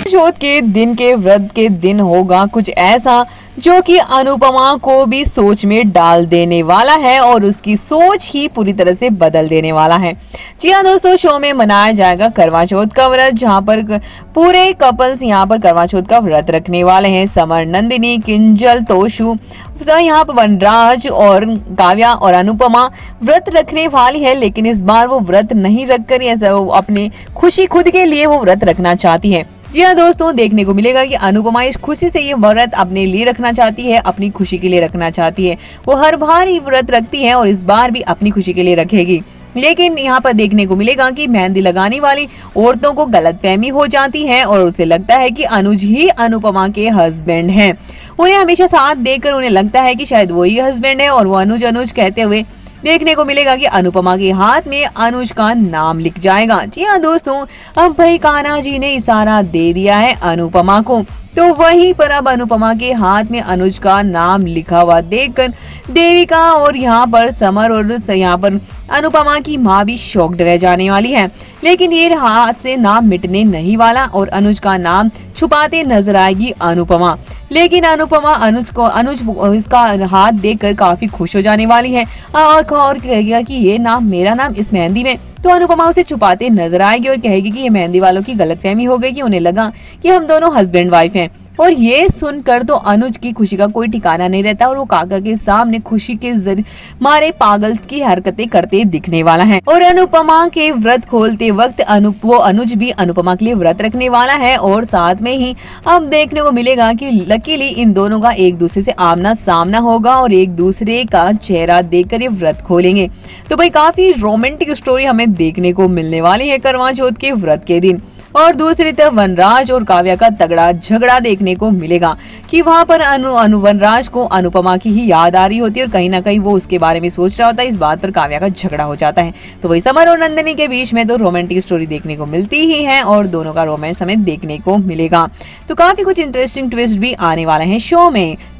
शोध के व्रत के दिन होगा कुछ ऐसा जो कि अनुपमा को भी सोच में डाल देने वाला है और उसकी सोच ही पूरी तरह से बदल देने वाला है। जी हाँ दोस्तों, शो में मनाया जाएगा करवा चौथ का व्रत, जहाँ पर पूरे कपल्स यहाँ पर करवा चौथ का व्रत रखने वाले हैं। समर, नंदिनी, किंजल, तोशु, यहाँ पर वनराज और काव्या और अनुपमा व्रत रखने वाली है, लेकिन इस बार वो व्रत नहीं रखकर अपने खुशी खुद के लिए वो व्रत रखना चाहती है। जी हाँ दोस्तों, देखने को मिलेगा कि अनुपमा इस खुशी से ये व्रत अपने लिए रखना चाहती है, अपनी खुशी के लिए रखना चाहती है। वो हर बार ही व्रत रखती है और इस बार भी अपनी खुशी के लिए रखेगी, लेकिन यहाँ पर देखने को मिलेगा कि मेहंदी लगाने वाली औरतों को गलतफहमी हो जाती है और उसे लगता है कि अनुज ही अनुपमा के हस्बैंड हैं। उन्हें हमेशा साथ देकर उन्हें लगता है कि शायद वही हस्बैंड है और वो अनुज अनुज कहते हुए देखने को मिलेगा कि अनुपमा के हाथ में अनुज का नाम लिख जाएगा। जी हाँ दोस्तों, अब भाई कान्हा जी ने इशारा दे दिया है अनुपमा को, तो वहीं पर अब अनुपमा के हाथ में अनुज का नाम लिखा हुआ देखकर देविका और यहाँ पर समर और यहाँ पर अनुपमा की माँ भी शॉक्ड रह जाने वाली है। लेकिन ये हाथ से नाम मिटने नहीं वाला और अनुज का नाम छुपाते नजर आएगी अनुपमा। लेकिन अनुपमा अनुज इसका हाथ देखकर काफी खुश हो जाने वाली है और कहेगा कि ये नाम, मेरा नाम इस मेहंदी में। तो अनुपमा उसे छुपाते नजर आएगी और कहेगी कि ये मेहंदी वालों की गलतफहमी हो गई, कि उन्हें लगा कि हम दोनों हस्बैंड वाइफ हैं। और ये सुनकर तो अनुज की खुशी का कोई ठिकाना नहीं रहता और वो काका के सामने खुशी के मारे पागल की हरकतें करते दिखने वाला है। और अनुपमा के व्रत खोलते वक्त अनुज भी अनुपमा के लिए व्रत रखने वाला है और साथ में ही अब देखने को मिलेगा कि लकीली इन दोनों का एक दूसरे से आमना सामना होगा और एक दूसरे का चेहरा देखकर ये व्रत खोलेंगे। तो भाई काफी रोमांटिक स्टोरी हमें देखने को मिलने वाली है करवा चौथ के व्रत के दिन। और दूसरी तरफ वनराज और काव्या का तगड़ा झगड़ा देखने को मिलेगा कि वहां पर वनराज को अनुपमा की ही याद आ रही होती है और कहीं ना कहीं वो उसके बारे में सोच रहा होता है। इस बात पर काव्या का झगड़ा हो जाता है। तो वही समर और नंदिनी के बीच में तो रोमांटिक स्टोरी देखने को मिलती ही है और दोनों का रोमांस हमें देखने को मिलेगा। तो काफी कुछ इंटरेस्टिंग ट्विस्ट भी आने वाला है शो में।